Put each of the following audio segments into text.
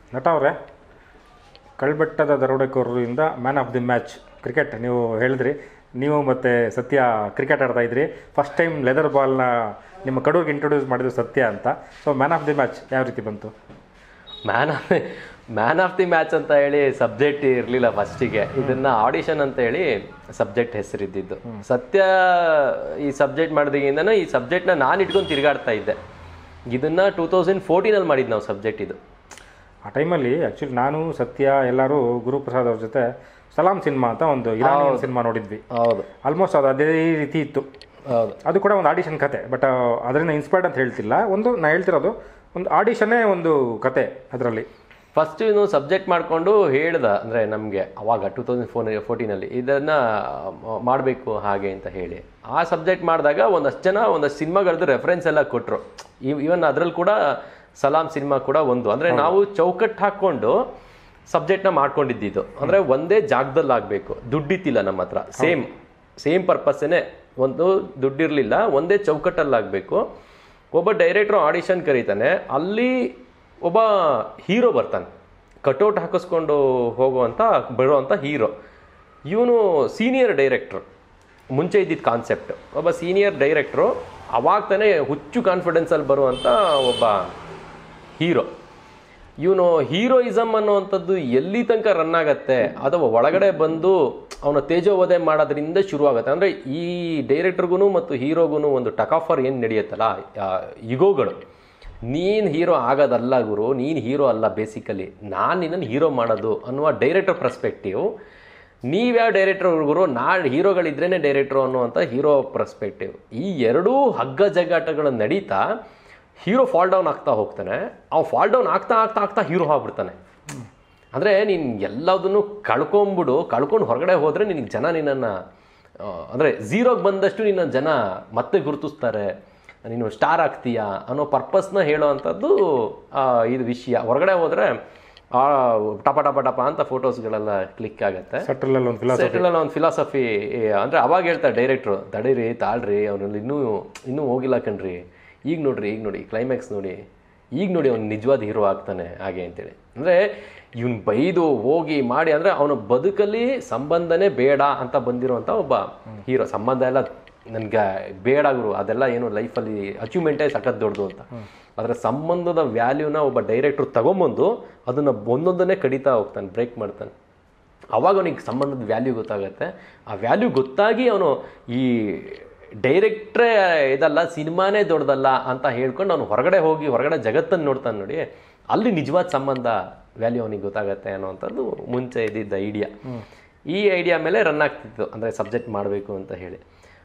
ನಟ ಅವರೇ, ಕಳ್ಬೆಟ್ಟದ ದರೋಡೆಕೋರರಿಂದ man of the match cricket ನೀವು ಹೇಳಿದ್ರಿ. ನೀವು ಮತ್ತು ಸತ್ಯ ಕ್ರಿಕೆಟ್ ಆಡ್ತಾ ಇದ್ರಿ. ಫಸ್ಟ್ ಟೈಮ್ ಲೆದರ್ ಬಾಲ್ನ ನಿಮ್ಮ ಕಡೂರಿಗೆ ಇಂಟ್ರೊಡ್ಯೂಸ್ ಮಾಡಿದ್ರು ಸತ್ಯ ಅಂತ. So man of the match ಯಾವ ರೀತಿ ಬಂತು? ಮ್ಯಾನ್ ಆಫ್ ದಿ ಮ್ಯಾಚ್ ಅಂತ ಹೇಳಿ ಸಬ್ಜೆಕ್ಟ್ ಇರಲಿಲ್ಲ ಫಸ್ಟಿಗೆ. ಇದನ್ನು ಆಡಿಷನ್ ಅಂತ ಹೇಳಿ ಸಬ್ಜೆಕ್ಟ್ ಹೆಸರಿದ್ದಿದ್ದು. ಸತ್ಯ ಈ ಸಬ್ಜೆಕ್ಟ್ ಮಾಡಿದಾಗಿಂದನೂ ಈ ಸಬ್ಜೆಕ್ಟ್ನ ನಾನು ಇಟ್ಕೊಂಡು ತಿರುಗಾಡ್ತಾ ಇದ್ದೆ. ಇದನ್ನು 2014 ಮಾಡಿದ್ದು ನಾವು ಸಬ್ಜೆಕ್ಟ್. ಇದು ಆ ಟೈಮಲ್ಲಿ ಆ್ಯಕ್ಚುಲಿ ನಾನು ಸತ್ಯ ಎಲ್ಲರೂ ಗುರುಪ್ರಸಾದ್ ಅವ್ರ ಜೊತೆ ಸಲಾಂ ಸಿನಿಮಾ ಅಂತ ಒಂದು ಇರಾನಿಯನ್ ಸಿನಿಮಾ ನೋಡಿದ್ವಿ. ಹೌದು, ಆಲ್ಮೋಸ್ಟ್ ಅದು ಅದೇ ರೀತಿ ಇತ್ತು. ಹೌದು, ಅದು ಕೂಡ ಒಂದು ಆಡಿಷನ್ ಕತೆ. ಬಟ್ ಅದರಿಂದ ಇನ್ಸ್ಪೈರ್ಡ್ ಅಂತ ಹೇಳ್ತಿಲ್ಲ, ನಾನು ಹೇಳ್ತಿರೋದು ಒಂದು ಆಡಿಷನ್ನೇ ಒಂದು ಕತೆ. ಅದರಲ್ಲಿ ಫಸ್ಟ್ ಇನ್ನು ಸಬ್ಜೆಕ್ಟ್ ಮಾಡಿಕೊಂಡು ಹೇಳ್ದ, ಅಂದರೆ ನಮಗೆ ಅವಾಗ 2014 ಇದನ್ನು ಮಾಡಬೇಕು ಹಾಗೆ ಅಂತ ಹೇಳಿ ಆ ಸಬ್ಜೆಕ್ಟ್ ಮಾಡಿದಾಗ ಒಂದಷ್ಟು ಸಿನಿಮಾಗಳದ್ದು ರೆಫರೆನ್ಸ್ ಎಲ್ಲ ಕೊಟ್ಟರು. ಈವನ್ ಅದರಲ್ಲಿ ಕೂಡ ಸಲಾಂ ಸಿನಿಮಾ ಕೂಡ ಒಂದು. ಅಂದರೆ ನಾವು ಚೌಕಟ್ಟು ಹಾಕ್ಕೊಂಡು ಸಬ್ಜೆಕ್ಟ್ನ ಮಾಡ್ಕೊಂಡಿದ್ದು. ಅಂದರೆ ಒಂದೇ ಜಾಗದಲ್ಲಿ ಆಗಬೇಕು, ದುಡ್ಡಿತ್ತಿಲ್ಲ ನಮ್ಮ ಹತ್ರ. ಸೇಮ್ ಪರ್ಪಸ್ಸೇ, ಒಂದು ದುಡ್ಡಿರಲಿಲ್ಲ, ಒಂದೇ ಚೌಕಟ್ಟಲ್ಲಿ ಆಗಬೇಕು. ಒಬ್ಬ ಡೈರೆಕ್ಟ್ರು ಆಡಿಷನ್ ಕರೀತಾನೆ, ಅಲ್ಲಿ ಒಬ್ಬ ಹೀರೋ ಬರ್ತಾನೆ, ಕಟೌಟ್ ಹಾಕಿಸ್ಕೊಂಡು ಬರುವಂಥ ಹೀರೋ. ಇವನು ಸೀನಿಯರ್ ಡೈರೆಕ್ಟ್ರು, ಮುಂಚೆ ಇದ್ದಿದ್ದ ಕಾನ್ಸೆಪ್ಟ್. ಒಬ್ಬ ಸೀನಿಯರ್ ಡೈರೆಕ್ಟ್ರು ಅವಾಗ ತಾನೇ ಹುಚ್ಚು ಕಾನ್ಫಿಡೆನ್ಸಲ್ಲಿ ಬರುವಂಥ ಒಬ್ಬ ಹೀರೋ. ಇವನು ಹೀರೋಯಿಸಮ್ ಅನ್ನುವಂಥದ್ದು ಎಲ್ಲಿ ತನಕ ರನ್ ಆಗತ್ತೆ ಅಥವಾ ಒಳಗಡೆ ಬಂದು ಅವನ ತೇಜೋವಧೆ ಮಾಡೋದ್ರಿಂದ ಶುರುವಾಗುತ್ತೆ. ಅಂದರೆ ಈ ಡೈರೆಕ್ಟರ್ಗೂ ಮತ್ತು ಹೀರೋಗೂ ಒಂದು ಟಕ್ ಆಫರ್ ಏನು ನಡೆಯುತ್ತಲ್ಲ, ಇಗೋಗಳು. ನೀನು ಹೀರೋ ಆಗೋದಲ್ಲ ಗುರು, ನೀನು ಹೀರೋ ಅಲ್ಲ, ಬೇಸಿಕಲಿ ನಾನು ನಿನ್ನನ್ನು ಹೀರೋ ಮಾಡೋದು ಅನ್ನುವ ಡೈರೆಕ್ಟರ್ ಪರ್ಸ್ಪೆಕ್ಟಿವ್. ನೀವ್ಯಾವ ಡೈರೆಕ್ಟರ್ ಗುರು, ಹೀರೋಗಳಿದ್ರೇ ಡೈರೆಕ್ಟ್ರು ಅನ್ನುವಂಥ ಹೀರೋ ಪರ್ಸ್ಪೆಕ್ಟಿವ್. ಈ ಎರಡೂ ಹಗ್ಗ ಜಗ್ಗಾಟಗಳು ನಡೀತಾ ಹೀರೋ ಫಾಲ್ ಡೌನ್ ಆಗ್ತಾ ಹೋಗ್ತಾನೆ. ಫಾಲ್ ಡೌನ್ ಆಗ್ತಾ ಹೀರೋ ಆಗ್ಬಿಡ್ತಾನೆ. ಅಂದರೆ ನೀನು ಎಲ್ಲದನ್ನು ಕಳ್ಕೊಂಡು ಹೊರಗಡೆ ಹೋದರೆ ನಿನಗೆ ಜನ ನಿನ್ನನ್ನು, ಅಂದರೆ ಝೀರೋಗೆ ಬಂದಷ್ಟು ನಿನ್ನ ಜನ ಮತ್ತೆ ಗುರುತಿಸ್ತಾರೆ, ನೀನು ಸ್ಟಾರ್ ಆಗ್ತೀಯಾ ಅನ್ನೋ ಪರ್ಪಸ್ನ ಹೇಳೋ ಅಂಥದ್ದು ಇದು ವಿಷಯ. ಹೊರಗಡೆ ಹೋದರೆ ಟಪ ಅಂತ ಫೋಟೋಸ್ಗಳೆಲ್ಲ ಕ್ಲಿಕ್ ಆಗುತ್ತೆ. ಸೆಟ್ರಲಲ್ಲಿ ಒಂದು ಫಿಲಾಸಫಿ. ಅಂದರೆ ಅವಾಗ ಹೇಳ್ತಾರೆ ಡೈರೆಕ್ಟ್ರು, ತಡೀರಿ ತಾಳ್ರಿ, ಅವನಲ್ಲಿ ಇನ್ನೂ ಹೋಗಿಲ್ಲ ಕಣ್ರಿ, ಈಗ ನೋಡಿ ಕ್ಲೈಮ್ಯಾಕ್ಸ್ ನೋಡಿ, ಅವ್ನು ನಿಜವಾದ ಹೀರೋ ಆಗ್ತಾನೆ ಹಾಗೆ ಅಂತೇಳಿ. ಅಂದರೆ ಇವನು ಬೈದು ಹೋಗಿ ಮಾಡಿ, ಅಂದರೆ ಅವನ ಬದುಕಲ್ಲಿ ಸಂಬಂಧನೇ ಬೇಡ ಅಂತ ಬಂದಿರುವಂಥ ಒಬ್ಬ ಹೀರೋ. ಸಂಬಂಧ ಎಲ್ಲ ನನಗೆ ಬೇಡ ಗುರು, ಅದೆಲ್ಲ ಏನು ಲೈಫಲ್ಲಿ ಅಚೀವ್ಮೆಂಟೇ ಸಖತ್ ದೊಡ್ಡದು ಅಂತ. ಅದರ ಸಂಬಂಧದ ವ್ಯಾಲ್ಯೂನ ಒಬ್ಬ ಡೈರೆಕ್ಟ್ರು ತಗೊಂಬಂದು ಅದನ್ನು ಒಂದೊಂದನ್ನೇ ಕಡಿತಾ ಹೋಗ್ತಾನೆ, ಬ್ರೇಕ್ ಮಾಡ್ತಾನೆ. ಅವಾಗ ಅವನಿಗೆ ಸಂಬಂಧದ ವ್ಯಾಲ್ಯೂ ಗೊತ್ತಾಗುತ್ತೆ. ಆ ವ್ಯಾಲ್ಯೂ ಗೊತ್ತಾಗಿ ಅವನು ಈ ಡೈರೆಕ್ಟ್ರೇ ಇದಲ್ಲ, ಸಿನಿಮಾನೇ ದೊಡ್ಡದಲ್ಲ ಅಂತ ಹೇಳ್ಕೊಂಡು ಅವನು ಹೊರಗಡೆ ಜಗತ್ತನ್ನು ನೋಡ್ತಾನೆ ನೋಡಿ, ಅಲ್ಲಿ ನಿಜವಾದ ಸಂಬಂಧ ವ್ಯಾಲ್ಯೂ ಅವನಿಗೆ ಗೊತ್ತಾಗತ್ತೆ ಅನ್ನೋವಂಥದ್ದು ಮುಂಚೆ ಇದ್ದಿದ್ದ ಐಡಿಯಾ. ಈ ಐಡಿಯಾ ಮೇಲೆ ರನ್ ಆಗ್ತಿತ್ತು, ಅಂದರೆ ಸಬ್ಜೆಕ್ಟ್ ಮಾಡಬೇಕು ಅಂತ ಹೇಳಿ.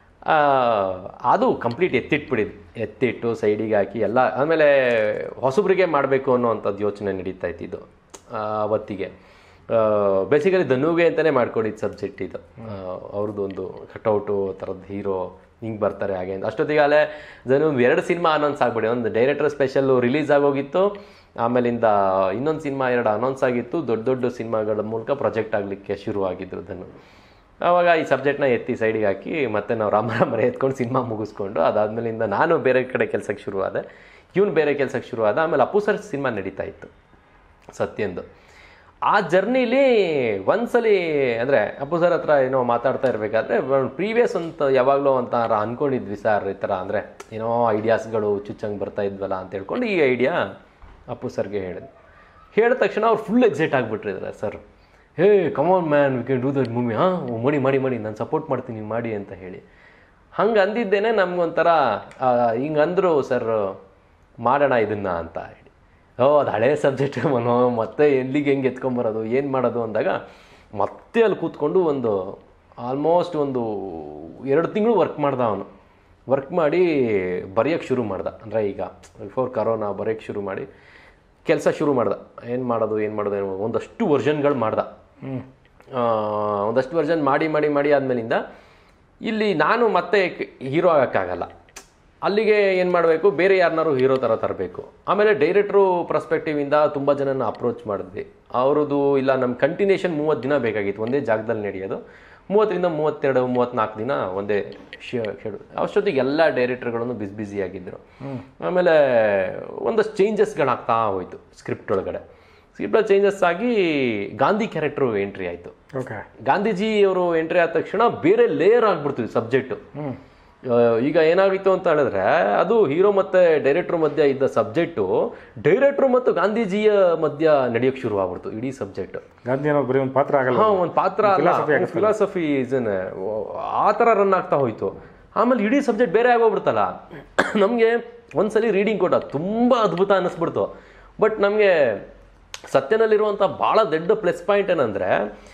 ಅದು ಕಂಪ್ಲೀಟ್ ಎತ್ತಿಟ್ಟು ಸೈಡಿಗೆ ಹಾಕಿ ಎಲ್ಲ. ಆಮೇಲೆ ಹೊಸಬ್ರಿಗೆ ಮಾಡಬೇಕು ಅನ್ನೋವಂಥದ್ದು ಯೋಚನೆ ನಡೀತಾ ಇತ್ತಿದ್ದು ಅವತ್ತಿಗೆ. ಬೇಸಿಕಲಿ ಧನುಗೆ ಅಂತಲೇ ಮಾಡ್ಕೊಂಡಿದ್ದು ಸಬ್ಜೆಕ್ಟ್ ಇದು. ಅವ್ರದ್ದು ಒಂದು ಕಟೌಟು ಥರದ್ದು ಹೀರೋ ಹಿಂಗೆ ಬರ್ತಾರೆ ಹಾಗೆ ಅಂತ. ಅಷ್ಟೊತ್ತಿಗಾಲೇ ಧನು 2 ಸಿನಿಮಾ ಅನೌನ್ಸ್ ಆಗ್ಬಿಡಿ. ಒಂದು ಡೈರೆಕ್ಟರ್ ಸ್ಪೆಷಲ್ಲು ರಿಲೀಸ್ ಆಗೋಗಿತ್ತು, ಆಮೇಲಿಂದ ಇನ್ನೊಂದು ಸಿನಿಮಾ 2 ಅನೌನ್ಸ್ ಆಗಿತ್ತು. ದೊಡ್ಡ ಸಿನಿಮಾಗಳ ಮೂಲಕ ಪ್ರೊಜೆಕ್ಟ್ ಆಗಲಿಕ್ಕೆ ಶುರುವಾಗಿದ್ರು ಧನು. ಆವಾಗ ಈ ಸಬ್ಜೆಕ್ಟ್ನ ಎತ್ತಿ ಸೈಡಿಗೆ ಹಾಕಿ ಮತ್ತೆ ನಾವು ರಾಮರೇ ಎತ್ಕೊಂಡು ಸಿನಿಮಾ ಮುಗಿಸ್ಕೊಂಡು, ಅದಾದಮೇಲಿಂದ ನಾನು ಬೇರೆ ಕಡೆ ಕೆಲಸಕ್ಕೆ ಶುರುವಾದೆ, ಇವನು ಬೇರೆ ಕೆಲಸಕ್ಕೆ ಶುರುವಾದ. ಆಮೇಲೆ ಅಪ್ಪು ಸರ್ ಸಿನಿಮಾ ನಡೀತಾ ಇತ್ತು ಸತ್ಯಂದು. ಆ ಜರ್ನಿಲಿ ಒಂದ್ಸಲಿ ಅಂದರೆ ಅಪ್ಪು ಸರ್ ಹತ್ರ ಏನೋ ಮಾತಾಡ್ತಾ ಇರಬೇಕಾದ್ರೆ ಪ್ರೀವಿಯಸ್ ಅಂತ ಯಾವಾಗಲೂ ಅಂತ ಅಂದ್ಕೊಂಡಿದ್ವಿ ಸರ್, ಈ ಥರ ಅಂದರೆ ಏನೋ ಐಡಿಯಾಸ್ಗಳು ಚುಚ್ಚಂಗೆ ಬರ್ತಾ ಇದ್ವಲ್ಲ ಅಂತ ಹೇಳ್ಕೊಂಡು ಈ ಐಡಿಯಾ ಅಪ್ಪು ಸರ್ಗೆ ಹೇಳಿದ ತಕ್ಷಣ ಅವ್ರು ಫುಲ್ ಎಕ್ಸೈಟ್ ಆಗಿಬಿಟ್ರಿದ್ದಾರೆ sir. Hey come on man, we can do that movie, ಮಾಡಿ ನಾನು ಸಪೋರ್ಟ್ ಮಾಡ್ತೀನಿ ಮಾಡಿ ಅಂತ ಹೇಳಿ. ಹಂಗೆ ಅಂದಿದ್ದೇನೆ ನಮ್ಗೊಂಥರ ಹಿಂಗೆ ಅಂದರು ಸರ್, ಮಾಡೋಣ ಇದನ್ನು ಅಂತ ಹೇಳಿ. ಅದು ಹಳೇ ಸಬ್ಜೆಕ್ಟ್ ಮತ್ತೆ ಎಲ್ಲಿಗೆ ಹೆಂಗೆ ಎತ್ಕೊಂಬರೋದು, ಏನು ಮಾಡೋದು ಅಂದಾಗ ಮತ್ತೆ ಅಲ್ಲಿ ಕೂತ್ಕೊಂಡು ಆಲ್ಮೋಸ್ಟ್ 2 ತಿಂಗಳು ವರ್ಕ್ ಮಾಡಿ ಬರೆಯೋಕ್ಕೆ ಶುರು ಮಾಡ್ದೆ. ಅಂದರೆ ಈಗ ಬಿಫೋರ್ ಕರೋನಾ ಬರೆಯೋಕ್ಕೆ ಶುರು ಮಾಡಿ ಕೆಲಸ ಶುರು ಮಾಡ್ದೆ. ಏನು ಮಾಡೋದು ಒಂದಷ್ಟು ವರ್ಷನ್ಗಳು ಮಾಡ್ದೆ. ಒಂದಷ್ಟು ವರ್ಷನ್ ಮಾಡಿ ಆದಮೇಲಿಂದ ಇಲ್ಲಿ ನಾನು ಮತ್ತೆ ಹೀರೋ ಆಗೋಕ್ಕಾಗಲ್ಲ. ಅಲ್ಲಿಗೆ ಏನು ಮಾಡಬೇಕು, ಬೇರೆ ಯಾರನ್ನಾರು ಹೀರೋ ಥರ ತರಬೇಕು. ಆಮೇಲೆ ಡೈರೆಕ್ಟ್ರು ಪರ್ಸ್ಪೆಕ್ಟಿವಿಂದ ತುಂಬ ಜನನ ಅಪ್ರೋಚ್ ಮಾಡಿದ್ವಿ. ಅವ್ರದ್ದು ಇಲ್ಲ, ನಮ್ಮ ಕಂಟಿನ್ಯೂಷನ್ 30 ದಿನ ಬೇಕಾಗಿತ್ತು, ಒಂದೇ ಜಾಗದಲ್ಲಿ ನಡೆಯೋದು. 30ರಿಂದ 32, 34 ದಿನ ಒಂದೇ ಶೆಡ್ಯೂಲ್. ಅಷ್ಟೊತ್ತಿಗೆ ಎಲ್ಲ ಡೈರೆಕ್ಟರ್ಗಳನ್ನು ಬ್ಯುಸಿಯಾಗಿದ್ದರು. ಆಮೇಲೆ ಒಂದಷ್ಟು ಚೇಂಜಸ್ಗಳಾಗ್ತಾ ಹೋಯಿತು ಸ್ಕ್ರಿಪ್ಟ್ ಒಳಗಡೆ. ಸ್ಕ್ರೀನ್ ಪ್ಲೇ ಚೇಂಜಸ್ ಆಗಿ ಗಾಂಧಿ ಕ್ಯಾರೆಕ್ಟರ್ ಎಂಟ್ರಿ ಆಯಿತು. ಓಕೆ, ಗಾಂಧೀಜಿ ಅವರು ಎಂಟ್ರಿ ಆದ ತಕ್ಷಣ ಬೇರೆ ಲೇಯರ್ ಆಗ್ಬಿಡ್ತೀವಿ ಸಬ್ಜೆಕ್ಟು. ಈಗ ಏನಾಗಿತ್ತು ಅಂತ ಹೇಳಿದ್ರೆ, ಅದು ಹೀರೋ ಮತ್ತೆ ಡೈರೆಕ್ಟರ್ ಮಧ್ಯ ಇದ್ದ ಸಬ್ಜೆಕ್ಟು ಡೈರೆಕ್ಟರ್ ಮತ್ತು ಗಾಂಧೀಜಿಯ ಮಧ್ಯ ನಡೆಯೋಕೆ ಶುರು ಆಗ್ಬಿಡ್ತು ಇಡೀ ಸಬ್ಜೆಕ್ಟ್. ಗಾಂಧಿ ಬರೀ ಒಂದು ಪಾತ್ರ ಆಗಲ್ಲ, ಒಂದು ಪಾತ್ರ ಅಲ್ಲ, ಫಿಲಾಸಫಿ ಆ ಥರ ರನ್ ಆಗ್ತಾ ಹೋಯ್ತು. ಆಮೇಲೆ ಇಡೀ ಸಬ್ಜೆಕ್ಟ್ ಬೇರೆ ಆಗೋಗ್ಬಿಡ್ತಲ್ಲ. ನಮಗೆ ಒಂದ್ಸಲಿ ರೀಡಿಂಗ್ ಕೊಟ್ಟ ತುಂಬ ಅದ್ಭುತ ಅನ್ನಿಸ್ಬಿಡ್ತು. ಬಟ್ ನಮಗೆ ಸತ್ಯನಲ್ಲಿರುವಂಥ ಭಾಳ ದೊಡ್ಡ ಪ್ಲಸ್ ಪಾಯಿಂಟ್ ಏನಂದರೆ,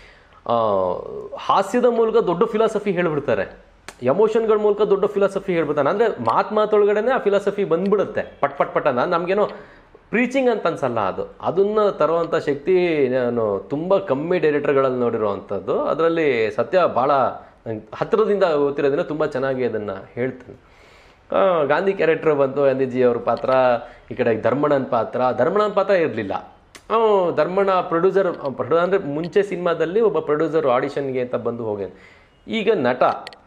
ಹಾಸ್ಯದ ಮೂಲಕ ದೊಡ್ಡ ಫಿಲಾಸಫಿ ಹೇಳ್ಬಿಡ್ತಾರೆ, ಎಮೋಷನ್ಗಳ ಮೂಲಕ ದೊಡ್ಡ ಫಿಲಾಸಫಿ ಹೇಳ್ಬಿಡ್ತಾನೆ. ಅಂದರೆ ಮಾತೊಳಗಡೆನೆ ಆ ಫಿಲಾಸಫಿ ಬಂದ್ಬಿಡುತ್ತೆ ಪಟ್ ಪಟ್ ಪಟ್ ಅಂತ. ನಮಗೇನೋ ಪ್ರೀಚಿಂಗ್ ಅಂತ ಅನ್ಸಲ್ಲ, ಅದನ್ನು ತರುವಂಥ ಶಕ್ತಿ ನಾನು ತುಂಬ ಕಮ್ಮಿ ಡೈರೆಕ್ಟರ್ಗಳಲ್ಲಿ ನೋಡಿರುವಂಥದ್ದು. ಅದರಲ್ಲಿ ಸತ್ಯ ಭಾಳ ಹತ್ತಿರದಿಂದ ಗೊತ್ತಿರೋದನ್ನ ತುಂಬ ಚೆನ್ನಾಗಿ ಅದನ್ನು ಹೇಳ್ತಾನೆ. ಗಾಂಧಿ ಕ್ಯಾರೆಕ್ಟರ್ ಬಂತು, ಗಾಂಧೀಜಿಯವ್ರ ಪಾತ್ರ. ಈ ಕಡೆ ಧರ್ಮಣ್ಣನ ಪಾತ್ರ ಇರಲಿಲ್ಲ. ಧರ್ಮಣ್ಣ ಪ್ರೊಡ್ಯೂಸರ್ ಅಂದರೆ ಮುಂಚೆ ಸಿನಿಮಾದಲ್ಲಿ ಒಬ್ಬ ಪ್ರೊಡ್ಯೂಸರ್ ಆಡಿಷನ್ಗೆ ಅಂತ ಬಂದು ಹೋಗಿ, ಈಗ ನಟ,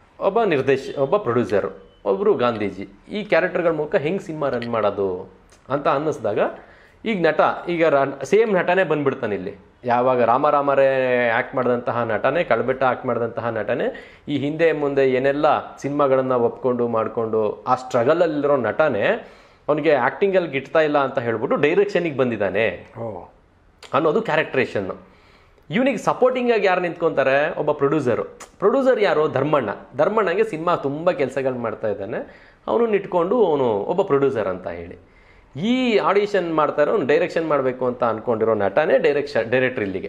ಒಬ್ಬ ಪ್ರೊಡ್ಯೂಸರು, ಒಬ್ಬರು ಗಾಂಧೀಜಿ, ಈ ಕ್ಯಾರೆಕ್ಟರ್ಗಳ ಮೂಲಕ ಹೆಂಗೆ ಸಿನಿಮಾ ರನ್ ಮಾಡೋದು ಅಂತ ಅನ್ನಿಸ್ದಾಗ ಈಗ ಸೇಮ್ ನಟನೇ ಬಂದ್ಬಿಡ್ತಾನೆ ಇಲ್ಲಿ. ಯಾವಾಗ ರಾಮರೇ ಆ್ಯಕ್ಟ್ ಮಾಡಿದಂತಹ ನಟನೆ, ಕಳ್ಬೆಟ್ಟ ಆ್ಯಕ್ಟ್ ಮಾಡಿದಂತಹ ನಟನೆ, ಈ ಹಿಂದೆ ಮುಂದೆ ಏನೆಲ್ಲ ಸಿನಿಮಾಗಳನ್ನು ಒಪ್ಕೊಂಡು ಮಾಡಿಕೊಂಡು ಆ ಸ್ಟ್ರಗಲಲ್ಲಿರೋ ನಟನೆ ಅವನಿಗೆ ಆ್ಯಕ್ಟಿಂಗಲ್ಲಿ ಗಿಟ್ತಾ ಇಲ್ಲ ಅಂತ ಹೇಳ್ಬಿಟ್ಟು ಡೈರೆಕ್ಷನಿಗೆ ಬಂದಿದ್ದಾನೆ ಅನ್ನೋದು ಕ್ಯಾರೆಕ್ಟರೇಷನ್ನು. ಇವನಿಗೆ ಸಪೋರ್ಟಿಂಗ್ ಆಗಿ ಯಾರು ನಿಂತ್ಕೊತಾರೆ? ಒಬ್ಬ ಪ್ರೊಡ್ಯೂಸರ್ ಯಾರು? ಧರ್ಮಣ್ಣಗೆ ಸಿನಿಮಾ ತುಂಬ ಕೆಲಸಗಳು ಮಾಡ್ತಾ ಇದ್ದಾನೆ, ಅವನು ಇಟ್ಕೊಂಡು ಅವನು ಒಬ್ಬ ಪ್ರೊಡ್ಯೂಸರ್ ಅಂತ ಹೇಳಿ ಈ ಆಡಿಷನ್ ಮಾಡ್ತಾರೆ. ಅವ್ನು ಡೈರೆಕ್ಷನ್ ಮಾಡಬೇಕು ಅಂತ ಅಂದ್ಕೊಂಡಿರೋ ನಟನೇ ಡೈರೆಕ್ಟರ್ ಇಲ್ಲಿಗೆ,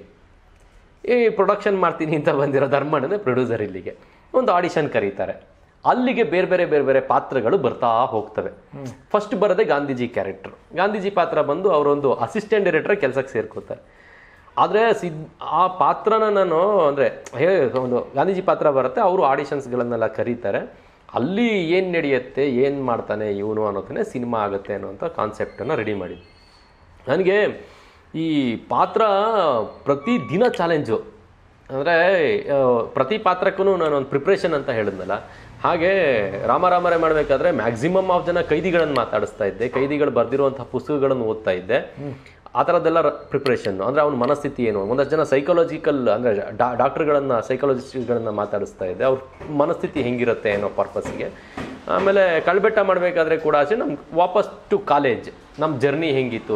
ಈ ಪ್ರೊಡಕ್ಷನ್ ಮಾಡ್ತೀನಿ ಅಂತ ಬಂದಿರೋ ಧರ್ಮಣ್ಣನೇ ಪ್ರೊಡ್ಯೂಸರ್ ಇಲ್ಲಿಗೆ ಒಂದು ಆಡಿಷನ್ ಕರೀತಾರೆ. ಅಲ್ಲಿಗೆ ಬೇರೆ ಬೇರೆ ಪಾತ್ರಗಳು ಬರ್ತಾ ಹೋಗ್ತವೆ. ಫಸ್ಟ್ ಬರೋದೇ ಗಾಂಧೀಜಿ ಪಾತ್ರ ಬಂದು ಅವರೊಂದು ಅಸಿಸ್ಟೆಂಟ್ ಡೈರೆಕ್ಟರ್ ಕೆಲಸಕ್ಕೆ ಸೇರ್ಕೋತಾರೆ. ಆದರೆ ಆ ಪಾತ್ರನ ನಾನು ಅಂದರೆ ಒಂದು ಗಾಂಧೀಜಿ ಪಾತ್ರ ಬರುತ್ತೆ, ಅವರು ಆಡಿಷನ್ಸ್ಗಳನ್ನೆಲ್ಲ ಕರೀತಾರೆ. ಅಲ್ಲಿ ಏನು ನಡೆಯುತ್ತೆ, ಏನು ಮಾಡ್ತಾನೆ ಇವನು ಅನ್ನೋದನ್ನೇ ಸಿನಿಮಾ ಆಗುತ್ತೆ ಅನ್ನೋಂಥ ಕಾನ್ಸೆಪ್ಟನ್ನು ರೆಡಿ ಮಾಡಿ. ನನಗೆ ಈ ಪಾತ್ರ ಪ್ರತಿ ದಿನ ಚಾಲೆಂಜು. ಅಂದರೆ ಪ್ರತಿ ಪಾತ್ರಕ್ಕೂ ನಾನು ಒಂದು ಪ್ರಿಪ್ರೇಷನ್ ಅಂತ ಹೇಳಿದ್ನಲ್ಲ, ಹಾಗೆ ರಾಮರೇ ಮಾಡಬೇಕಾದ್ರೆ ಮ್ಯಾಕ್ಸಿಮಮ್ ಆಫ್ ಜನ ಕೈದಿಗಳನ್ನು ಮಾತಾಡಿಸ್ತಾ ಇದ್ದೆ, ಕೈದಿಗಳು ಬರೆದಿರುವಂಥ ಪುಸ್ತಕಗಳನ್ನು ಓದ್ತಾ ಇದ್ದೆ. ಆ ಥರದ್ದೆಲ್ಲ ಪ್ರಿಪ್ರೇಷನ್ನು. ಅಂದರೆ ಅವ್ನ ಮನಸ್ಥಿತಿ ಏನು, ಒಂದಷ್ಟು ಜನ ಸೈಕಾಲಜಿಕಲ್ ಅಂದರೆ ಸೈಕಾಲಜಿಸ್ಟ್ಗಳನ್ನ ಮಾತಾಡಿಸ್ತಾ ಇದ್ದೆ, ಅವ್ರ ಮನಸ್ಥಿತಿ ಹೆಂಗಿರುತ್ತೆ ಅನ್ನೋ ಪರ್ಪಸ್ಗೆ. ಆಮೇಲೆ ಕಳ್ಬೆಟ್ಟ ಮಾಡಬೇಕಾದ್ರೆ ಕೂಡ ಅಷ್ಟೇ, ನಮ್ಗೆ ವಾಪಸ್ ಟು ಕಾಲೇಜ್ ನಮ್ಮ ಜರ್ನಿ ಹೆಂಗಿತ್ತು,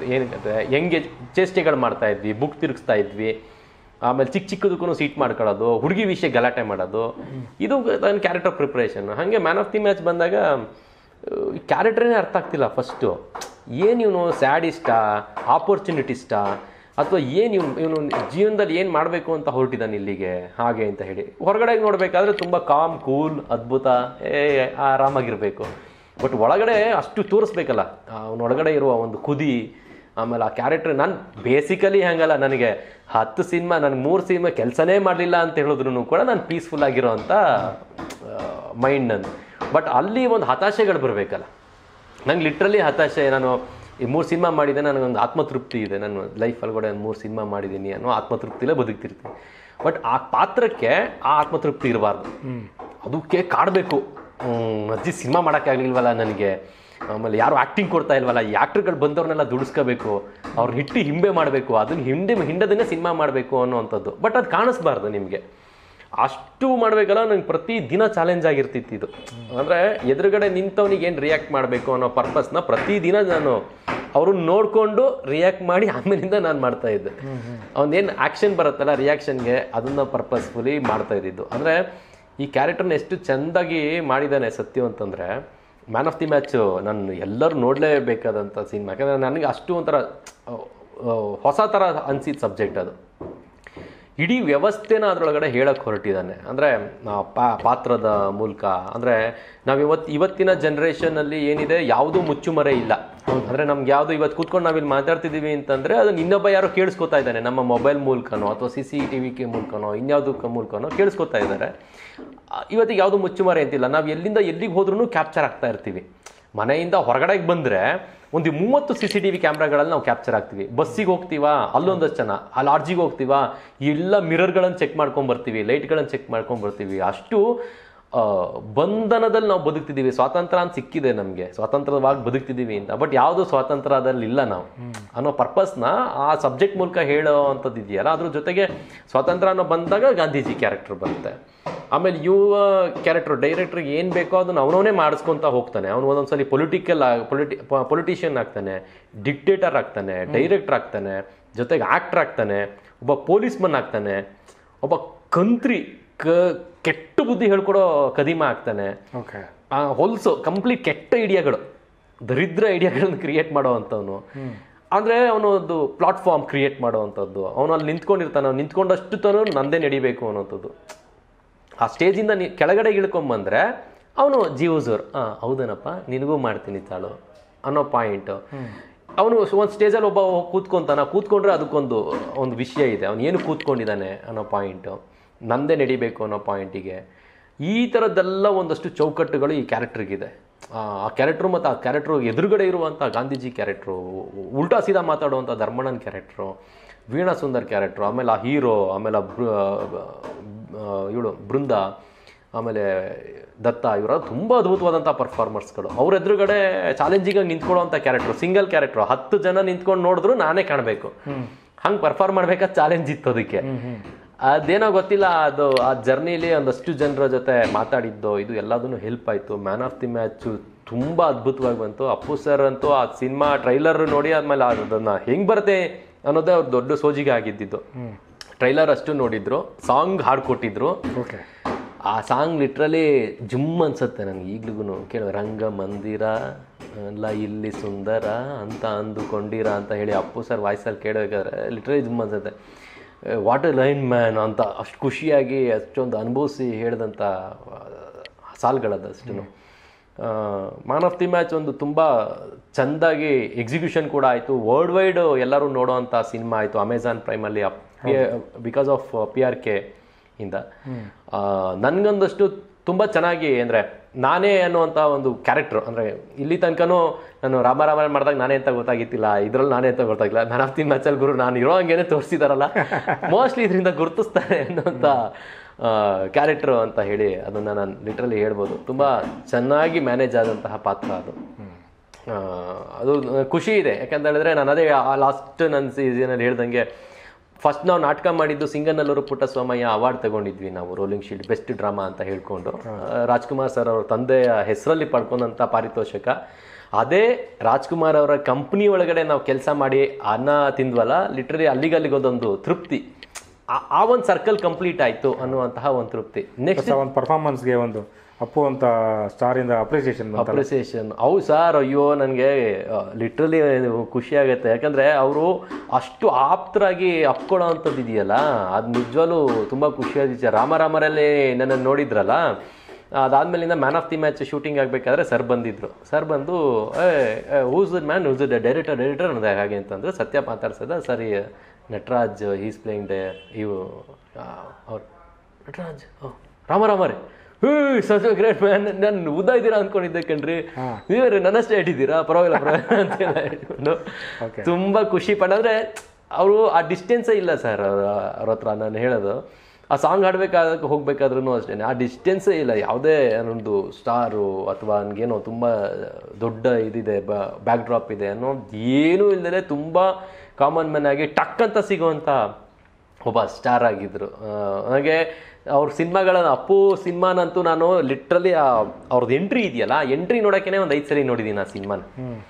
ಹೆಂಗೆ ಚೇಷ್ಟೆಗಳು ಮಾಡ್ತಾ ಇದ್ವಿ, ಬುಕ್ ತಿರುಗಿಸ್ತಾ ಇದ್ವಿ, ಆಮೇಲೆ ಚಿಕ್ಕದಕ್ಕೂ ಸೀಟ್ ಮಾಡ್ಕೊಳ್ಳೋದು, ಹುಡುಗಿ ವಿಷಯ ಗಲಾಟೆ ಮಾಡೋದು, ಇದು ನನ್ನ ಕ್ಯಾರೆಕ್ಟರ್ ಪ್ರಿಪ್ರೇಷನ್. ಹಾಗೆ ಮ್ಯಾನ್ ಆಫ್ ದಿ ಮ್ಯಾಚ್ ಬಂದಾಗ ಈ ಕ್ಯಾರೆಕ್ಟ್ರೇ ಅರ್ಥ ಆಗ್ತಿಲ್ಲ ಫಸ್ಟು. ಏನು ಇವನು ಸ್ಯಾಡಿಸ್ಟಾ, ಆಪರ್ಚುನಿಟಿಸ್ಟಾ, ಅಥವಾ ಏನು ಇವನು ಜೀವನದಲ್ಲಿ ಏನು ಮಾಡಬೇಕು ಅಂತ ಹೊರಟಿದ್ದಾನೆ ಇಲ್ಲಿಗೆ ಹಾಗೆ ಅಂತ ಹೇಳಿ. ಹೊರಗಡೆ ನೋಡಬೇಕಾದ್ರೆ ತುಂಬ ಕಾಮ್, ಕೂಲ್, ಅದ್ಭುತ, ಆರಾಮಾಗಿರಬೇಕು. ಬಟ್ ಒಳಗಡೆ ಅಷ್ಟು ತೋರಿಸ್ಬೇಕಲ್ಲ, ಅವನೊಳಗಡೆ ಇರುವ ಒಂದು ಕುದಿ. ಆಮೇಲೆ ಆ ಕ್ಯಾರೆಕ್ಟರ್ ನಾನು ಬೇಸಿಕಲಿ ಹಂಗಲ್ಲ, ನನಗೆ 10 ಸಿನಿಮಾ, ನನಗೆ 3 ಸಿನಿಮಾ ಕೆಲಸನೇ ಮಾಡಲಿಲ್ಲ ಅಂತ ಹೇಳಿದ್ರು ಕೂಡ ನಾನು ಪೀಸ್ಫುಲ್ ಆಗಿರೋ ಅಂಥ ಮೈಂಡ್ ನಂದು. ಬಟ್ ಅಲ್ಲಿ ಒಂದು ಹತಾಶೆಗಳು ಬರಬೇಕಲ್ಲ, ನಂಗೆ ಲಿಟ್ರಲಿ ಹತಾಶೆ. ನಾನು ಈ 3 ಸಿನಿಮಾ ಮಾಡಿದ್ದೆ, ನನಗೊಂದು ಆತ್ಮತೃಪ್ತಿ ಇದೆ, ನಾನು ಲೈಫಲ್ಲಿ ಕೂಡ 3 ಸಿನಿಮಾ ಮಾಡಿದ್ದೀನಿ ಅನ್ನೋ ಆತ್ಮತೃಪ್ತಿಲೇ ಬದುಕ್ತಿರ್ತೀನಿ. ಬಟ್ ಆ ಪಾತ್ರಕ್ಕೆ ಆ ಆತ್ಮತೃಪ್ತಿ ಇರಬಾರ್ದು, ಅದಕ್ಕೆ ಕಾಡಬೇಕು. ಅಜ್ಜಿ ಸಿನಿಮಾ ಮಾಡೋಕ್ಕಾಗಲಿಲ್ವಲ್ಲ ನನಗೆ, ಆಮೇಲೆ ಯಾರು ಆ್ಯಕ್ಟಿಂಗ್ ಕೊಡ್ತಾ ಇಲ್ವಲ್ಲ, ಈ ಆ್ಯಕ್ಟ್ರುಗಳು ಬಂದವ್ರನ್ನೆಲ್ಲ ದುಡಿಸ್ಕೋಬೇಕು, ಅವ್ರು ಹಿಂಬೆ ಮಾಡಬೇಕು, ಅದನ್ನು ಹಿಂಡದನ್ನೇ ಸಿನಿಮಾ ಮಾಡಬೇಕು ಅನ್ನೋವಂಥದ್ದು. ಬಟ್ ಅದು ಕಾಣಿಸ್ಬಾರ್ದು ನಿಮಗೆ, ಅಷ್ಟು ಮಾಡಬೇಕಲ್ಲ. ನಂಗೆ ಪ್ರತಿ ದಿನ ಚಾಲೆಂಜ್ ಆಗಿರ್ತಿತ್ತು ಇದು. ಅಂದರೆ ಎದುರುಗಡೆ ನಿಂತವನಿಗೆ ಏನು ರಿಯಾಕ್ಟ್ ಮಾಡಬೇಕು ಅನ್ನೋ ಪರ್ಪಸ್ನ ಪ್ರತಿದಿನ ನಾನು ಅವ್ರನ್ನ ನೋಡಿಕೊಂಡು ರಿಯಾಕ್ಟ್ ಮಾಡಿ ಆಮೇಲಿಂದ ನಾನು ಮಾಡ್ತಾಯಿದ್ದೆ. ಅವನೇನು ಆ್ಯಕ್ಷನ್ ಬರುತ್ತಲ್ಲ ರಿಯಾಕ್ಷನ್ಗೆ, ಅದನ್ನು ಪರ್ಪಸ್ಫುಲಿ ಮಾಡ್ತಾ ಇದ್ದಿದ್ದು. ಅಂದರೆ ಈ ಕ್ಯಾರೆಕ್ಟರ್ನ ಎಷ್ಟು ಚೆಂದಾಗಿ ಮಾಡಿದ್ದಾನೆ ಸತ್ಯ ಅಂತಂದರೆ, ಮ್ಯಾನ್ ಆಫ್ ದಿ ಮ್ಯಾಚು ನಾನು ಎಲ್ಲರೂ ನೋಡಲೇಬೇಕಾದಂಥ ಸಿನಿಮಾ. ಯಾಕಂದರೆ ನನಗೆ ಅಷ್ಟು ಒಂಥರ ಹೊಸ ಥರ ಅನಿಸಿದ ಸಬ್ಜೆಕ್ಟ್ ಅದು. ಇಡೀ ವ್ಯವಸ್ಥೆನ ಅದರೊಳಗಡೆ ಹೇಳಕ್ಕೆ ಹೊರಟಿದ್ದಾನೆ. ಅಂದರೆ ಪಾತ್ರದ ಮೂಲಕ. ಅಂದರೆ ನಾವು ಇವತ್ತಿನ ಜನ್ರೇಷನಲ್ಲಿ ಏನಿದೆ, ಯಾವುದೂ ಮುಚ್ಚುಮರೆ ಇಲ್ಲ. ಅಂದರೆ ನಮ್ಗೆ ಯಾವುದು ಇವತ್ತು ಕೂತ್ಕೊಂಡು ನಾವಿಲ್ಲಿ ಮಾತಾಡ್ತಿದ್ದೀವಿ ಅಂತಂದರೆ ಅದನ್ನು ಇನ್ನೊಬ್ಬ ಯಾರೋ ಕೇಳಿಸ್ಕೊತಾ ಇದ್ದಾನೆ, ನಮ್ಮ ಮೊಬೈಲ್ ಮೂಲಕನೋ ಅಥವಾ CCTV ಮೂಲಕನೋ ಇನ್ಯಾವುದಕ್ಕೆ ಮೂಲಕನೋ ಕೇಳಿಸ್ಕೊತಾ ಇದ್ದಾರೆ. ಇವತ್ತಿಗೆ ಯಾವುದು ಮುಚ್ಚುಮರೆ ಅಂತಿಲ್ಲ. ನಾವು ಎಲ್ಲಿಂದ ಎಲ್ಲಿಗೆ ಹೋದ್ರೂ ಕ್ಯಾಪ್ಚರ್ ಆಗ್ತಾ ಇರ್ತೀವಿ. ಮನೆಯಿಂದ ಹೊರಗಡೆಗೆ ಬಂದರೆ ಒಂದು 30 CCTV ಕ್ಯಾಮ್ರಾಗಳಲ್ಲಿ ನಾವು ಕ್ಯಾಪ್ಚರ್ ಆಗ್ತೀವಿ. ಬಸ್ಸಿಗೆ ಹೋಗ್ತೀವಾ, ಅಲ್ಲೊಂದಷ್ಟು ಜನ, ಅಲ್ಲಿ ಲಾಡ್ಜಿಗೆ ಹೋಗ್ತೀವಾ, ಎಲ್ಲ ಮಿರರ್ಗಳನ್ನು ಚೆಕ್ ಮಾಡ್ಕೊಂಬರ್ತೀವಿ, ಲೈಟ್ಗಳನ್ನು ಚೆಕ್ ಮಾಡ್ಕೊಂಬರ್ತೀವಿ. ಅಷ್ಟು ಬಂಧನದಲ್ಲಿ ನಾವು ಬದುಕ್ತಿದ್ದೀವಿ, ಸ್ವಾತಂತ್ರ್ಯ ಅಂತ ಸಿಕ್ಕಿದೆ ನಮಗೆ, ಸ್ವಾತಂತ್ರ್ಯವಾಗಿ ಬದುಕ್ತಿದ್ದೀವಿ ಅಂತ, ಬಟ್ ಯಾವುದು ಸ್ವಾತಂತ್ರ್ಯದಲ್ಲಿ ಇಲ್ಲ ನಾವು ಅನ್ನೋ ಪರ್ಪಸ್ನ ಆ ಸಬ್ಜೆಕ್ಟ್ ಮೂಲಕ ಹೇಳೋ ಅಂಥದ್ದು ಇದೆಯಲ್ಲ, ಅದ್ರ ಜೊತೆಗೆ ಸ್ವಾತಂತ್ರ್ಯ ಅನ್ನೋ ಬಂದಾಗ ಗಾಂಧೀಜಿ ಕ್ಯಾರೆಕ್ಟರ್ ಬರುತ್ತೆ. ಆಮೇಲೆ ಯುವ ಕ್ಯಾರೆಕ್ಟರ್ ಡೈರೆಕ್ಟ್ರಿಗೆ ಏನು ಬೇಕೋ ಅದನ್ನು ಅವನವನೇ ಮಾಡಿಸ್ಕೊತಾ ಹೋಗ್ತಾನೆ. ಅವನು ಒಂದೊಂದ್ಸಲಿ ಪೊಲಿಟಿಷಿಯನ್ ಆಗ್ತಾನೆ, ಡಿಕ್ಟೇಟರ್ ಆಗ್ತಾನೆ, ಡೈರೆಕ್ಟರ್ ಆಗ್ತಾನೆ, ಜೊತೆಗೆ ಆಕ್ಟರ್ ಆಗ್ತಾನೆ, ಒಬ್ಬ ಪೊಲೀಸ್ಮನ್ ಆಗ್ತಾನೆ, ಒಬ್ಬ ಕಂತ್ರಿ ಕೆಟ್ಟ ಬುದ್ಧಿ ಹೇಳ್ಕೊಡೋ ಕದಿಮ ಆಗ್ತಾನೆ, ಹೊಲ್ಸು ಕಂಪ್ಲೀಟ್ ಕೆಟ್ಟ ಐಡಿಯಾಗಳು, ದರಿದ್ರ ಐಡಿಯಾಗಳನ್ನ ಕ್ರಿಯೇಟ್ ಮಾಡೋ ಅಂಥವನು. ಅಂದರೆ ಅವನು ಒಂದು ಪ್ಲಾಟ್ಫಾರ್ಮ್ ಕ್ರಿಯೇಟ್ ಮಾಡೋ ಅಂಥದ್ದು. ಅವನು ಅಲ್ಲಿ ನಿಂತ್ಕೊಂಡಿರ್ತಾನೆ, ಅವ್ನು ನಿಂತ್ಕೊಂಡಷ್ಟು ತನೂ ನಂದೇ ನಡಿಬೇಕು ಅನ್ನೋಂಥದ್ದು. ಆ ಸ್ಟೇಜಿಂದ ಕೆಳಗಡೆ ಇಳ್ಕೊಂಬಂದ್ರೆ ಅವನು ಜೀವಸೂರ್, ಹೌದೇನಪ್ಪ ನಿನಗೂ ಮಾಡ್ತೀನಿ ತಾಳು ಅನ್ನೋ ಪಾಯಿಂಟು. ಅವನು ಒಂದು ಸ್ಟೇಜಲ್ಲಿ ಒಬ್ಬ ಕೂತ್ಕೊಂಡ್ರೆ ಅದಕ್ಕೊಂದು ವಿಷಯ ಇದೆ, ಅವನು ಏನು ಕೂತ್ಕೊಂಡಿದ್ದಾನೆ ಅನ್ನೋ ಪಾಯಿಂಟು, ನಂದೇ ನಡಿಬೇಕು ಅನ್ನೋ ಪಾಯಿಂಟಿಗೆ. ಈ ಥರದ್ದೆಲ್ಲ ಒಂದಷ್ಟು ಚೌಕಟ್ಟುಗಳು ಈ ಕ್ಯಾರೆಕ್ಟ್ರಿಗಿದೆ. ಆ ಕ್ಯಾರೆಕ್ಟ್ರು ಮತ್ತು ಆ ಕ್ಯಾರೆಕ್ಟ್ರು ಎದುರುಗಡೆ ಇರುವಂಥ ಗಾಂಧೀಜಿ ಕ್ಯಾರೆಕ್ಟ್ರು, ಉಲ್ಟಾ ಸೀದಾ ಮಾತಾಡುವಂಥ ಧರ್ಮಣ್ಣನ ಕ್ಯಾರೆಕ್ಟ್ರು, ವೀಣಾ ಸುಂದರ್ ಕ್ಯಾರೆಕ್ಟ್ರು, ಆಮೇಲೆ ಆ ಹೀರೋ, ಆಮೇಲೆ ಇವಳು ಬೃಂದ, ಆಮೇಲೆ ದತ್ತ, ಇವರ ತುಂಬ ಅದ್ಭುತವಾದಂಥ ಪರ್ಫಾರ್ಮರ್ಸ್ಗಳು. ಅವ್ರ ಎದುರುಗಡೆ ಚಾಲೆಂಜಿಂಗಾಗಿ ನಿಂತ್ಕೊಳ್ಳೋವಂಥ ಕ್ಯಾರೆಕ್ಟ್ರು, ಸಿಂಗಲ್ ಕ್ಯಾರೆಕ್ಟ್ರು, 10 ಜನ ನಿಂತ್ಕೊಂಡು ನೋಡಿದ್ರು ನಾನೇ ಕಾಣಬೇಕು, ಹಂಗೆ ಪರ್ಫಾರ್ಮ್ ಮಾಡ್ಬೇಕಾದ ಚಾಲೆಂಜ್ ಇತ್ತು ಅದಕ್ಕೆ. ಅದೇನೋ ಗೊತ್ತಿಲ್ಲ, ಅದು ಆ ಜರ್ನಿಲಿ ಒಂದಷ್ಟು ಜನರ ಜೊತೆ ಮಾತಾಡಿದ್ದು ಇದು ಎಲ್ಲದೂ ಹೆಲ್ಪ್ ಆಯಿತು. ಮ್ಯಾನ್ ಆಫ್ ದಿ ಮ್ಯಾಚು ತುಂಬ ಅದ್ಭುತವಾಗಿ ಬಂತು. ಅಪ್ಪು ಸರ್ ಅಂತೂ ಆ ಸಿನಿಮಾ ಟ್ರೈಲರ್ ನೋಡಿ ಆದ್ಮೇಲೆ ಅದನ್ನು ಹೆಂಗೆ ಬರುತ್ತೆ ಅನ್ನೋದೇ ಅವ್ರು ದೊಡ್ಡ ಸೋಜಿಗೆ ಆಗಿದ್ದಿದ್ದು. ಟ್ರೈಲರ್ ಅಷ್ಟು ನೋಡಿದ್ರು, ಸಾಂಗ್ ಹಾಡ್ಕೊಟ್ಟಿದ್ರು. ಆ ಸಾಂಗ್ ಲಿಟ್ರಲಿ ಜುಮ್ ಅನ್ಸುತ್ತೆ ನನಗೆ ಈಗ್ಲಿಗೂ ಕೇಳೋ, ರಂಗ ಮಂದಿರ ಅಲ್ಲ ಇಲ್ಲಿ ಸುಂದರ ಅಂತ ಅಂದುಕೊಂಡಿರ ಅಂತ ಹೇಳಿ ಅಪ್ಪು ಸರ್ ವಾಯ್ಸಲ್ಲಿ ಕೇಳಬೇಕಾದ್ರೆ ಲಿಟ್ರಲಿ ಜುಮ್ ಅನ್ಸುತ್ತೆ. ವಾಟ್ ಎ ಲೈನ್ ಮ್ಯಾನ್ ಅಂತ ಅಷ್ಟು ಖುಷಿಯಾಗಿ ಅಷ್ಟೊಂದು ಅನುಭವಿಸಿ ಹೇಳಿದಂಥ ಸಾಲ್ಗಳದ್ದು ಅಷ್ಟು. ಮ್ಯಾನ್ ಆಫ್ ದಿ ಮ್ಯಾಚ್ ಒಂದು ತುಂಬ ಚೆಂದಾಗಿ ಎಕ್ಸಿಕ್ಯೂಷನ್ ಕೂಡ ಆಯಿತು. ವರ್ಲ್ಡ್ ವೈಡ್ ಎಲ್ಲರೂ ನೋಡೋವಂಥ ಸಿನಿಮಾ ಆಯಿತು ಅಮೆಝಾನ್ ಪ್ರೈಮಲ್ಲಿ ಬಿಕಾಸ್ ಆಫ್ PRK ಇಂದ. ನನಗೊಂದಷ್ಟು ತುಂಬ ಚೆನ್ನಾಗಿ ಅಂದರೆ ನಾನೇ ಅನ್ನುವಂಥ ಒಂದು ಕ್ಯಾರೆಕ್ಟ್ರು, ಅಂದರೆ ಇಲ್ಲಿ ತನಕನೂ ನಾನು ರಾಮ ಮಾಡಿದಾಗ ನಾನೇ ಅಂತ ಗೊತ್ತಾಗಿತ್ತಿಲ್ಲ, ಇದರಲ್ಲಿ ನಾನೇ ಅಂತ ಗೊತ್ತಾಗಿಲ್ಲ. ಮ್ಯಾನ್ ಆಫ್ ದಿ ಮ್ಯಾಚಲ್ಲಿ ಗುರು ನಾನು ಇರೋ ಹಂಗೇನೆ ತೋರಿಸಿದಾರಲ್ಲ, ಮೋಸ್ಟ್ಲಿ ಇದರಿಂದ ಗುರುತಿಸ್ತಾರೆ ಅನ್ನೋಂಥ ಕ್ಯಾರೆಕ್ಟ್ರು ಅಂತ ಹೇಳಿ ಅದನ್ನು ನಾನು ಲಿಟ್ರಲಿ ಹೇಳ್ಬೋದು. ತುಂಬ ಚೆನ್ನಾಗಿ ಮ್ಯಾನೇಜ್ ಆದಂತಹ ಪಾತ್ರ ಅದು. ಅದು ಖುಷಿ ಇದೆ, ಯಾಕಂತ ಹೇಳಿದ್ರೆ ನಾನು ಅದೇ ಲಾಸ್ಟ್ ನನ್ನ ಸೀಸನಲ್ಲಿ ಹೇಳ್ದಂಗೆ ಫಸ್ಟ್ ನಾವು ನಾಟಕ ಮಾಡಿದ್ದು ಸಿಂಗನಲ್ಲೂರು ಪುಟ್ಟಸ್ವಾಮಯ್ಯ ಅವಾರ್ಡ್ ತಗೊಂಡಿದ್ವಿ ನಾವು, ರೋಲಿಂಗ್ ಶೀಲ್ಡ್ ಬೆಸ್ಟ್ ಡ್ರಾಮಾ ಅಂತ ಹೇಳ್ಕೊಂಡು. ರಾಜ್ಕುಮಾರ್ ಸರ್ ಅವ್ರ ತಂದೆಯ ಹೆಸರಲ್ಲಿ ಪಡ್ಕೊಂಡಂಥ ಪಾರಿತೋಷಕ. ಅದೇ ರಾಜ್ಕುಮಾರ್ ಅವರ ಕಂಪ್ನಿ ಒಳಗಡೆ ನಾವು ಕೆಲಸ ಮಾಡಿ ಅನ್ನ ತಿಂದ್ವಲ್ಲ, ಲಿಟ್ರಲಿ ಅಲ್ಲಿಗಲ್ಲಿಗೊಂದೊಂದು ತೃಪ್ತಿ, ಆ ಒಂದು ಸರ್ಕಲ್ ಕಂಪ್ಲೀಟ್ ಆಯಿತು ಅನ್ನುವಂತಹ ಒಂದು ತೃಪ್ತಿ. ನೆಕ್ಸ್ಟ್ ಒಂದು ಪರ್ಫಾರ್ಮೆನ್ಸ್ಗೆ ಒಂದು ಅಪ್ಪು ಅಂತ ಸ್ಟಾರಿಂದ ಅಪ್ರಿಸಿಯೇಷನ್. ಹೌದು ಸರ್, ಅಯ್ಯೋ ನನಗೆ ಲಿಟ್ರಲಿ ಖುಷಿ ಆಗುತ್ತೆ. ಯಾಕಂದರೆ ಅವರು ಅಷ್ಟು ಆಪ್ತರಾಗಿ ಅಪ್ಕೊಳ್ಳೋ ಅಂಥದ್ದು ಇದೆಯಲ್ಲ, ಅದು ನಿಜವಾಗ್ಲೂ ತುಂಬ ಖುಷಿಯಾದ ವಿಚಾರ. ರಾಮರಲ್ಲಿ ನನ್ನನ್ನು ನೋಡಿದ್ರಲ್ಲ, ಅದಾದಮೇಲಿಂದ man of the match shooting ಆಗಬೇಕಾದ್ರೆ ಸರ್ ಬಂದಿದ್ರು. ಸರ್ ಬಂದು who's the man, who's the director ಅನ್ನೋದು ಹಾಗೆ ಅಂತಂದರೆ ಸತ್ಯ ಮಾತಾಡ್ಸದ ಸರ್, ನಟರಾಜ್ ಈಸ್ ಪ್ಲೇಯಿಂಗ್ ಅವ್ರು ನಟರಾಜ್ ರಾಮರೇ ಸಚ್ ಗ್ರೇಟ್ ಮ್ಯಾನ್, ನಾನು ಉದ್ದ ಇದ್ದೀರಾ ಅಂದ್ಕೊಂಡಿದ್ದೆ ಕಣ್ರಿ, ನೀವೇ ನನ್ನಷ್ಟೇ ಇಟ್ಟಿದ್ದೀರಾ, ಪರವಾಗಿಲ್ಲ ಅಂತೆಲ್ಲ ಹೇಳ್ಕೊಂಡು ತುಂಬ ಖುಷಿ ಪಟ್ಟಂದರೆ ಅವರು ಆ ಡಿಸ್ಟೆನ್ಸೇ ಇಲ್ಲ ಸರ್ ಅವ್ರ ಹತ್ರ. ನಾನು ಹೇಳೋದು ಆ ಸಾಂಗ್ ಹೋಗ್ಬೇಕಾದ್ರೂ ಅಷ್ಟೇ, ಆ ಡಿಸ್ಟೆನ್ಸೇ ಇಲ್ಲ. ಯಾವುದೇ ಒಂದು ಸ್ಟಾರು ಅಥವಾ ನನಗೇನೋ ತುಂಬ ದೊಡ್ಡ ಇದಿದೆ, ಬ್ಯಾಕ್ ಡ್ರಾಪ್ ಇದೆ ಅನ್ನೋದು ಏನೂ ಇಲ್ಲದೆ ತುಂಬ ಕಾಮನ್ ಮ್ಯಾನ್ ಆಗಿ ಟಕ್ ಅಂತ ಸಿಗೋವಂಥ ಒಬ್ಬ ಸ್ಟಾರ್ ಆಗಿದ್ದರು. ನನಗೆ ಅವ್ರ ಸಿನಿಮಾಗಳನ್ನು, ಅಪ್ಪು ಸಿನಿಮಾನಂತೂ ನಾನು ಲಿಟ್ರಲಿ ಅವ್ರದ್ದು ಎಂಟ್ರಿ ಇದೆಯಲ್ಲ, ಎಂಟ್ರಿ ನೋಡೋಕ್ಕೇ ಒಂದು 5 ಸರಿ ನೋಡಿದ್ದೀನಿ ಆ ಸಿನಿಮಾನ.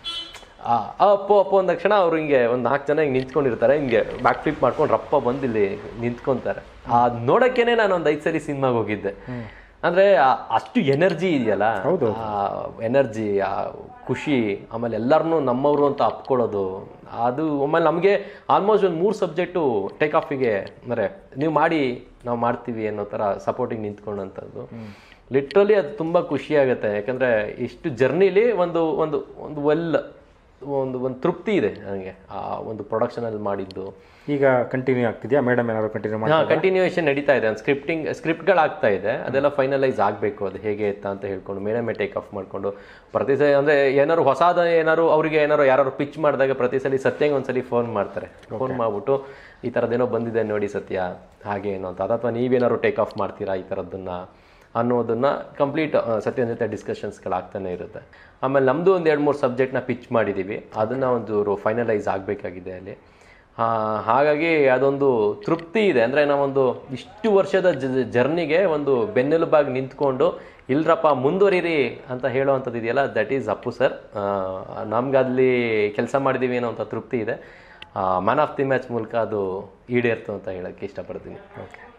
ಅಪ್ಪು ಅಂದ ತಕ್ಷಣ ಅವ್ರು ಹಿಂಗೆ ಒಂದು 4 ಜನ ಹಿಂಗೆ ನಿಂತ್ಕೊಂಡಿರ್ತಾರೆ, ಹಿಂಗೆ ಬ್ಯಾಕ್ ಫ್ಲಿಪ್ ಮಾಡ್ಕೊಂಡು ರಪ್ಪ ಬಂದು ಇಲ್ಲಿ ನಿಂತ್ಕೊತಾರೆ. ಅದು ನೋಡೋಕ್ಕೇನೆ ನಾನು ಒಂದು 5 ಸರಿ ಸಿನಿಮಾಗೆ ಹೋಗಿದ್ದೆ. ಅಂದರೆ ಅಷ್ಟು ಎನರ್ಜಿ ಇದೆಯಲ್ಲ, ಎನರ್ಜಿ, ಖುಷಿ, ಆಮೇಲೆ ಎಲ್ಲರನ್ನೂ ನಮ್ಮವರು ಅಂತ ಅಪ್ಕೊಳ್ಳೋದು, ಅದು ಆಮೇಲೆ ನಮಗೆ ಆಲ್ಮೋಸ್ಟ್ ಒಂದು 3 ಸಬ್ಜೆಕ್ಟು ಟೇಕ್ ಆಫಿಗೆ ಅಂದರೆ ನೀವು ಮಾಡಿ ನಾವು ಮಾಡ್ತೀವಿ ಅನ್ನೋ ಥರ ಸಪೋರ್ಟಿಂಗ್ ನಿಂತ್ಕೊಂಡಂಥದ್ದು. ಲಿಟ್ರಲಿ ಅದು ತುಂಬ ಖುಷಿಯಾಗುತ್ತೆ. ಯಾಕಂದರೆ ಇಷ್ಟು ಜರ್ನಿಲಿ ಒಂದು ಒಂದು ಒಂದು ಒಂದು ತೃಪ್ತಿ ಇದೆ ನನಗೆ ಆ ಒಂದು ಪ್ರೊಡಕ್ಷನಲ್ಲಿ ಮಾಡಿದ್ದು. ಈಗ ಕಂಟಿನ್ಯೂ ಆಗ್ತಿದೆಯಾ ಮೇಡಮ್? ಏನಾದ್ರು ಕಂಟಿನ್ಯೂಯೇಷನ್ ನಡೀತಾ ಇದೆ, ಸ್ಕ್ರಿಪ್ಟ್ಗಳಾಗ್ತಾ ಇದೆ, ಅದೆಲ್ಲ ಫೈನಲೈಸ್ ಆಗಬೇಕು. ಅದು ಹೇಗೆ ಇತ್ತ ಅಂತ ಹೇಳ್ಕೊಂಡು ಮೇಡಮೇ ಟೇಕ್ ಆಫ್ ಮಾಡಿಕೊಂಡು ಪ್ರತಿ ಸಲ ಅಂದರೆ ಏನಾದ್ರು ಹೊಸಾದ ಅವರಿಗೆ ಯಾರು ಪಿಚ್ ಮಾಡಿದಾಗ ಪ್ರತಿ ಸಲ ಸತ್ಯಂಗೆ ಒಂದ್ಸಲಿ ಫೋನ್ ಮಾಡ್ತಾರೆ. ಫೋನ್ ಮಾಡಿಬಿಟ್ಟು ಈ ಥರದ್ದೇನೋ ಬಂದಿದೆ ನೋಡಿ ಸತ್ಯ, ಹಾಗೆ ಏನೋ ಅಂತ, ಅಥವಾ ನೀವೇನಾದ್ರು ಟೇಕ್ ಆಫ್ ಮಾಡ್ತೀರಾ ಈ ಥರದ್ದನ್ನು ಅನ್ನೋದನ್ನು ಕಂಪ್ಲೀಟ್ ಸತ್ಯನ ಜೊತೆ ಡಿಸ್ಕಷನ್ಸ್ಗಳಾಗ್ತಾನೆ ಇರುತ್ತೆ. ಆಮೇಲೆ ನಮ್ಮದು ಒಂದು 2-3 ಸಬ್ಜೆಕ್ಟ್ನ ಪಿಚ್ ಮಾಡಿದ್ದೀವಿ, ಅದನ್ನು ಒಂದು ಫೈನಲೈಸ್ ಆಗಬೇಕಾಗಿದೆ ಅಲ್ಲಿ. ಹಾಗಾಗಿ ಅದೊಂದು ತೃಪ್ತಿ ಇದೆ. ಅಂದರೆ ನಾವೊಂದು ಇಷ್ಟು ವರ್ಷದ ಜರ್ನಿಗೆ ಒಂದು ಬೆನ್ನೆಲುಬಾಗಿ ನಿಂತ್ಕೊಂಡು ಇಲ್ರಪ್ಪ ಮುಂದುವರಿರಿ ಅಂತ ಹೇಳೋವಂಥದ್ದು ಇದೆಯಲ್ಲ, ದಟ್ ಈಸ್ ಅಪ್ಪು ಸರ್. ನಮ್ಗಲ್ಲಿ ಕೆಲಸ ಮಾಡಿದ್ದೀವಿ ಅನ್ನೋ ತೃಪ್ತಿ ಇದೆ. ಮ್ಯಾನ್ ಆಫ್ ದಿ ಮ್ಯಾಚ್ ಮೂಲಕ ಅದು ಈಡೇರ್ತು ಅಂತ ಹೇಳೋಕ್ಕೆ ಇಷ್ಟಪಡ್ತೀನಿ. ಓಕೆ.